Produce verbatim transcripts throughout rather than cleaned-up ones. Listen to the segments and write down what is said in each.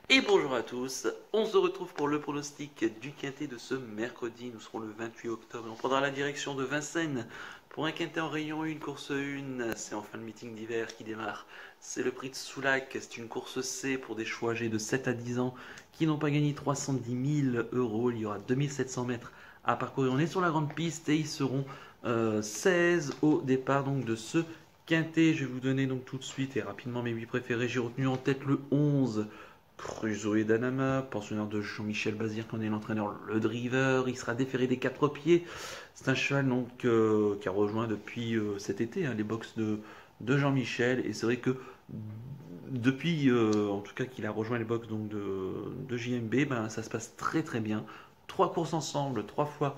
Et bonjour à tous, on se retrouve pour le pronostic du quintet de ce mercredi. Nous serons le vingt-huit octobre et on prendra la direction de Vincennes pour un quintet en rayon un, course un. C'est en fin de meeting d'hiver qui démarre. C'est le prix de Soulac, c'est une course C pour des chevaux âgés de sept à dix ans qui n'ont pas gagné trois cent dix mille euros. Il y aura deux mille sept cents mètres à parcourir. On est sur la grande piste et ils seront euh, seize au départ donc de ce quintet. Je vais vous donner donc tout de suite et rapidement mes huit préférés. J'ai retenu en tête le onze. Crusoe et Danama, pensionnaire de Jean-Michel Bazir, qui en est l'entraîneur, le driver. Il sera déféré des quatre pieds. C'est un cheval donc, euh, qui a rejoint depuis euh, cet été hein, les box de, de Jean-Michel. Et c'est vrai que depuis, euh, en tout cas, qu'il a rejoint les box donc, de, de J M B, ben, ça se passe très très bien. Trois courses ensemble, trois fois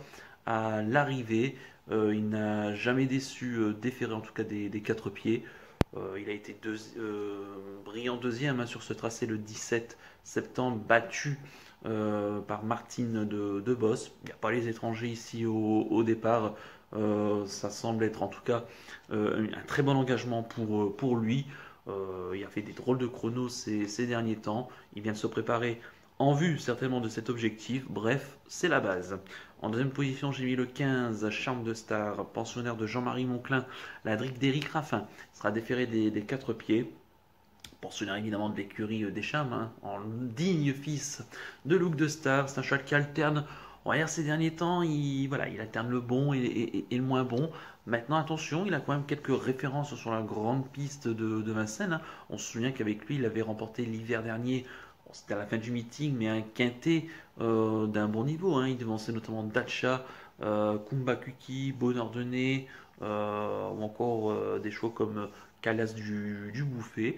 à l'arrivée. Euh, il n'a jamais déçu, euh, déféré en tout cas des, des quatre pieds. Euh, il a été deux, euh, brillant deuxième hein, sur ce tracé le dix-sept septembre, battu euh, par Martine de, de Boss. Il n'y a pas les étrangers ici au, au départ. Euh, ça semble être en tout cas euh, un très bon engagement pour, pour lui. Euh, il a fait des drôles de chronos ces, ces derniers temps. Il vient de se préparer en vue certainement de cet objectif. Bref, c'est la base. En deuxième position, j'ai mis le quinze, Charme de Star, pensionnaire de Jean-Marie Monclin, la drique d'Éric Raffin, sera déféré des, des quatre pieds. Pensionnaire évidemment de l'écurie des Chams, hein, en digne fils de Luc de Star. C'est un cheval qui alterne. On va dire ces derniers temps, il, voilà, il alterne le bon et, et- et le moins bon. Maintenant, attention, il a quand même quelques références sur la grande piste de, de Vincennes, hein. On se souvient qu'avec lui, il avait remporté l'hiver dernier. Bon, c'était à la fin du meeting, mais un quintet euh, d'un bon niveau, hein. Il devançait notamment Dacha, euh, Kumba Kuki, Bonheur de Nez, euh, ou encore euh, des chevaux comme Calas du, du Bouffet.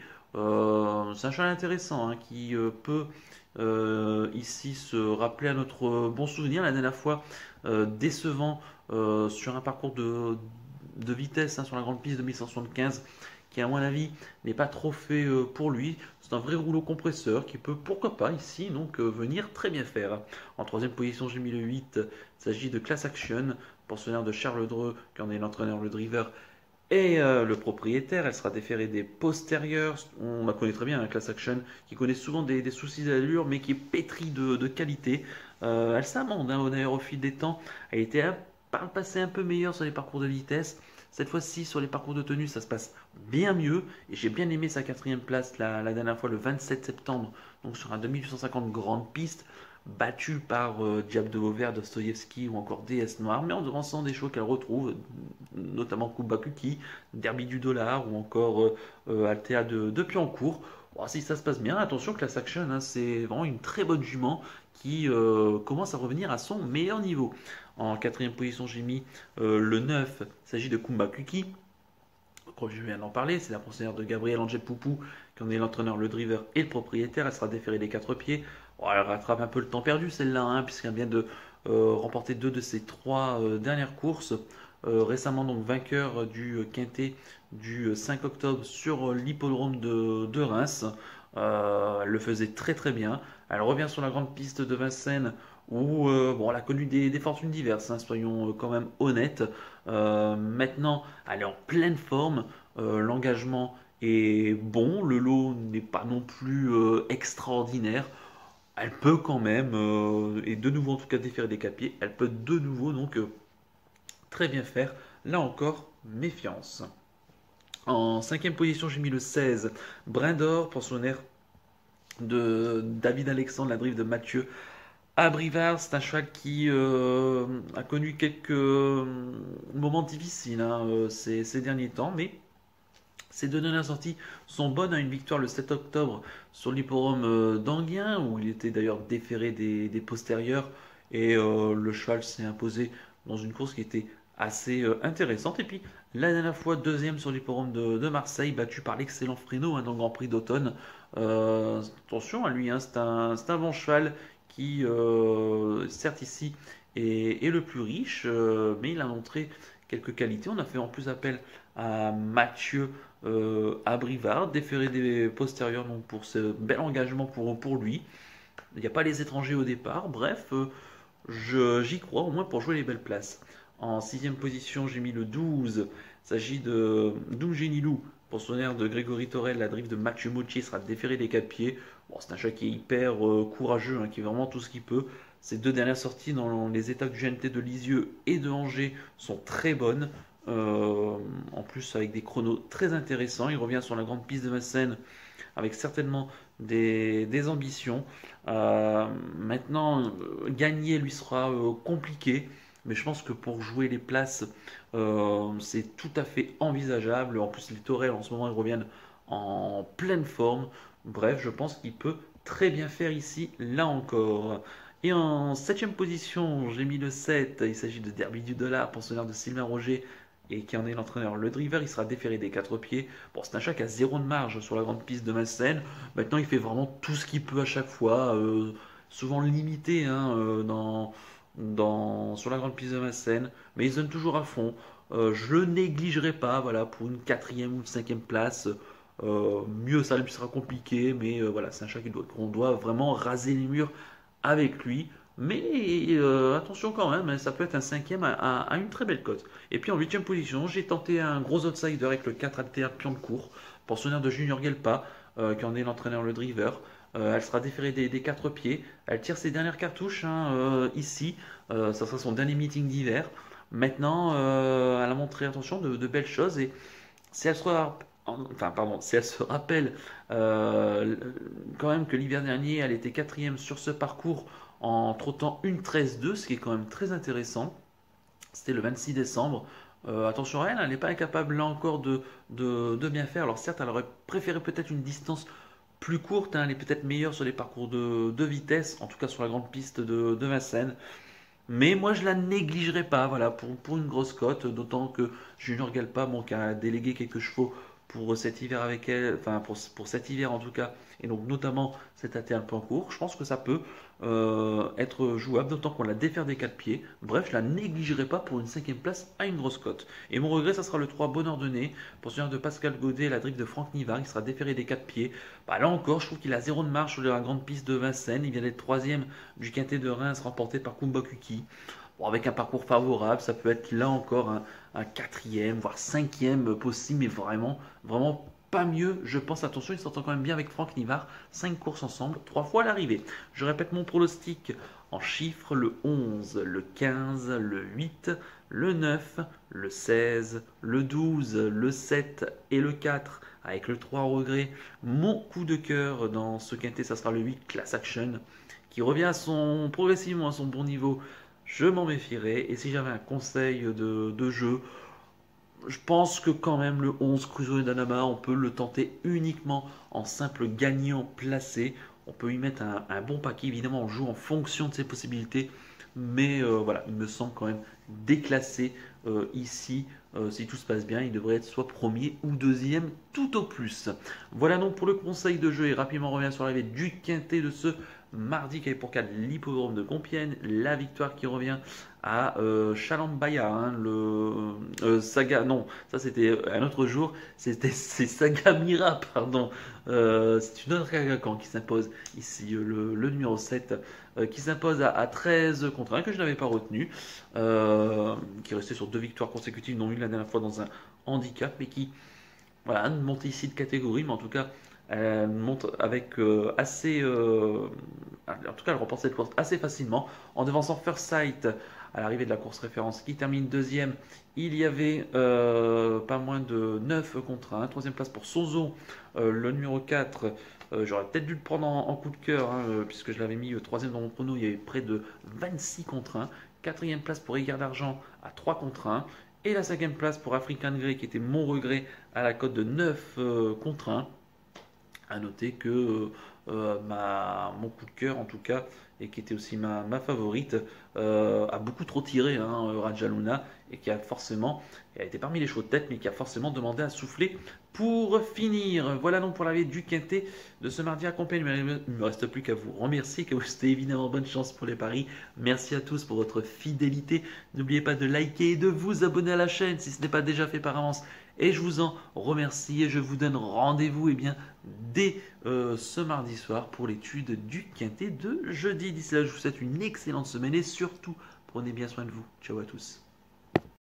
Euh, c'est un cheval intéressant hein, qui euh, peut euh, ici se rappeler à notre bon souvenir. La dernière fois, euh, décevant euh, sur un parcours de, de vitesse hein, sur la grande piste de mille cent soixante-quinze, qui à mon avis n'est pas trop fait euh, pour lui. C'est un vrai rouleau compresseur qui peut, pourquoi pas, ici donc euh, venir très bien faire. En troisième position, j'ai mis le huit. Il s'agit de Class Action, pensionnaire de Charles Dreux, qui en est l'entraîneur, le driver et euh, le propriétaire. Elle sera déférée des postérieurs. On la connaît très bien, hein, Class Action, qui connaît souvent des, des soucis d'allure, mais qui est pétrie de, de qualité. Euh, elle s'amende hein, d'ailleurs au fil des temps. Elle était un, par le passé un peu meilleure sur les parcours de vitesse. Cette fois-ci, sur les parcours de tenue, ça se passe bien mieux. Et j'ai bien aimé sa quatrième place la, la dernière fois, le vingt-sept septembre, donc sur un deux mille huit cent cinquante grande piste, battu par euh, Diable de Vauvert, Dostoïevski ou encore D S Noir, mais en devançant des chevaux qu'elle retrouve, notamment Kubakuki, Derby du Dollar ou encore euh, euh, Altea de, de Piancourt. Bon, si ça se passe bien, attention, Class Action, hein, c'est vraiment une très bonne jument qui euh, commence à revenir à son meilleur niveau. En quatrième position, j'ai mis euh, le neuf, il s'agit de Kumbakuki. Comme je viens d'en parler, c'est la pensionnaire de Gabriel Angel Poupou, qui en est l'entraîneur, le driver et le propriétaire. Elle sera déférée des quatre pieds. Bon, elle rattrape un peu le temps perdu, celle-là, hein, puisqu'elle vient de euh, remporter deux de ses trois euh, dernières courses. Euh, récemment, donc, vainqueur du euh, quintet du cinq octobre sur euh, l'hippodrome de, de Reims. Euh, elle le faisait très très bien. Elle revient sur la grande piste de Vincennes où euh, bon, elle a connu des, des fortunes diverses, hein, soyons euh, quand même honnêtes. Euh, maintenant, elle est en pleine forme. Euh, l'engagement est bon. Le lot n'est pas non plus euh, extraordinaire. Elle peut quand même, euh, et de nouveau en tout cas déférer des quatre pieds, elle peut de nouveau donc euh, très bien faire. Là encore, méfiance. En cinquième position, j'ai mis le seize, Brindor, pensionnaire de David Alexandre, la drive de Mathieu Abrivard. C'est un cheval qui euh, a connu quelques euh, moments difficiles hein, euh, ces, ces derniers temps, mais ses deux dernières sorties sont bonnes à une victoire le sept octobre sur l'hippodrome euh, d'Anguien, où il était d'ailleurs déféré des, des postérieurs, et euh, le cheval s'est imposé dans une course qui était assez euh, intéressante. Et puis la dernière fois, deuxième sur l'hippodrome de, de Marseille, battu par l'excellent Freno hein, dans le Grand Prix d'automne. Euh, attention à lui, hein, c'est un, c'est un bon cheval qui, euh, certes ici, est, est le plus riche, euh, mais il a montré quelques qualités. On a fait en plus appel à Mathieu euh, Abrivard, déféré des postérieurs donc pour ce bel engagement pour, pour lui. Il n'y a pas les étrangers au départ. Bref, euh, je- j'y crois au moins pour jouer les belles places. En sixième position, j'ai mis le douze, Il s'agit de Doumgenilou, pensionnaire de Grégory Torel. La drift de Mathieu Moutier sera déférée des quatre pieds. Bon, c'est un chat qui est hyper euh, courageux, hein, qui est vraiment tout ce qu'il peut. Ses deux dernières sorties dans les étapes du G N T de Lisieux et de Angers sont très bonnes. Euh, en plus, avec des chronos très intéressants. Il revient sur la grande piste de Vincennes avec certainement des, des ambitions. Euh, maintenant, euh, gagner lui sera euh, compliqué. Mais je pense que pour jouer les places, euh, c'est tout à fait envisageable. En plus, les Torels, en ce moment, ils reviennent en pleine forme. Bref, je pense qu'il peut très bien faire ici, là encore. Et en septième position, j'ai mis le sept. Il s'agit de Derby du Dollar, pensionnaire de Sylvain Roger et qui en est l'entraîneur. Le driver, il sera déféré des quatre pieds. Bon, c'est un chat qui a zéro de marge sur la grande piste de Vincennes. Maintenant, il fait vraiment tout ce qu'il peut à chaque fois. Euh, souvent limité hein, euh, dans, dans, sur la grande piste de Vincennes. Mais il se donne toujours à fond. Euh, je le négligerai pas voilà, pour une quatrième ou une cinquième place. Euh, mieux, ça lui sera compliqué. Mais euh, voilà, c'est un chat qu'on doit, doit vraiment raser les murs avec lui. Mais euh, attention quand même, ça peut être un cinquième à, à, à une très belle cote. Et puis en huitième position, j'ai tenté un gros outsider avec le quatre Altea Pion de Cour, pensionnaire de Junior Gelpa, euh, qui en est l'entraîneur, le driver. Euh, elle sera déférée des, des quatre pieds. Elle tire ses dernières cartouches hein, euh, ici. Euh, ça sera son dernier meeting d'hiver. Maintenant, euh, elle a montré attention de, de belles choses. Et si elle sera enfin pardon, si elle se rappelle euh, quand même que l'hiver dernier, elle était quatrième sur ce parcours en trottant une treize deux, ce qui est quand même très intéressant. C'était le vingt-six décembre. Euh, attention à elle, elle n'est pas incapable là encore de, de, de bien faire. Alors certes, elle aurait préféré peut-être une distance plus courte, hein, elle est peut-être meilleure sur les parcours de, de vitesse, en tout cas sur la grande piste de, de Vincennes. Mais moi, je la négligerai pas, voilà, pour, pour une grosse cote, d'autant que Junior Galpa, bon, qui a délégué quelques chevaux pour cet hiver avec elle, enfin pour, pour cet hiver en tout cas, et donc notamment cet A T un peu en cours, je pense que ça peut euh, être jouable, d'autant qu'on la défaire des quatre pieds. Bref, je la négligerai pas pour une cinquième place à une grosse cote. Et mon regret, ça sera le trois Bonheur de Nez, pensionnaire de Pascal Godet, la drift de Franck Nivard, il sera déféré des quatre pieds. Bah, là encore, je trouve qu'il a zéro de marche sur la grande piste de Vincennes, il vient d'être troisième du quintet de Reims remporté par Kumba Kuki. Bon, avec un parcours favorable, ça peut être là encore un, un quatrième, voire cinquième possible, mais vraiment, vraiment pas mieux. Je pense, attention, il s'entend quand même bien avec Franck Nivard. Cinq courses ensemble, trois fois à l'arrivée. Je répète mon pronostic en chiffres, le onze, le quinze, le huit, le neuf, le seize, le douze, le sept et le quatre, avec le trois au regret. Mon coup de cœur dans ce quintet, ça sera le huit, Class Action, qui revient à son, progressivement à son bon niveau. Je m'en méfierais. Et si j'avais un conseil de, de jeu, je pense que quand même le onze Crusoe et Danama, on peut le tenter uniquement en simple gagnant placé. On peut y mettre un, un bon paquet. Évidemment, on joue en fonction de ses possibilités. Mais euh, voilà, il me semble quand même déclassé euh, ici. Euh, si tout se passe bien, il devrait être soit premier ou deuxième, tout au plus. Voilà donc pour le conseil de jeu. Et rapidement, on revient sur l'arrivée du quintet de ce mardi qui avait pour cadre l'hippodrome de Compiègne. La victoire qui revient à euh, Chalambaya, hein, le euh, Saga, non, ça c'était un autre jour, c'était c'est Sagamira, pardon. Euh, c'est une autre Kagakan qui s'impose ici, euh, le, le numéro sept, euh, qui s'impose à, à treize contre un, que je n'avais pas retenu, euh, qui est resté sur deux victoires consécutives, non une la dernière fois dans un handicap, mais qui voilà, monte ici de catégorie, mais en tout cas, elle monte avec euh, assez. Euh, en tout cas, elle remporte cette course assez facilement en devançant First Sight à l'arrivée de la course référence qui termine deuxième. Il y avait euh, pas moins de neuf contre un. Troisième place pour Sozo, euh, le numéro quatre. Euh, J'aurais peut-être dû le prendre en, en coup de cœur, hein, euh, puisque je l'avais mis euh, troisième dans mon chrono. Il y avait près de vingt-six contre un. Quatrième place pour Égard d'Argent à trois contre un. Et la cinquième place pour African Grey, qui était mon regret, à la cote de neuf euh, contre un. À noter que euh, ma, mon coup de cœur, en tout cas, et qui était aussi ma, ma favorite, euh, a beaucoup trop tiré, hein, Raja Luna, et qui a forcément, elle a été parmi les chevaux de tête, mais qui a forcément demandé à souffler pour finir. Voilà donc pour l'arrivée du quintet de ce mardi à Compiègne. Il ne me reste plus qu'à vous remercier, qu'à vous souhaiter évidemment bonne chance pour les paris. Merci à tous pour votre fidélité. N'oubliez pas de liker et de vous abonner à la chaîne si ce n'est pas déjà fait par avance. Et je vous en remercie et je vous donne rendez-vous eh bien, dès euh, ce mardi soir pour l'étude du quintet de jeudi. D'ici là, je vous souhaite une excellente semaine et surtout, prenez bien soin de vous. Ciao à tous.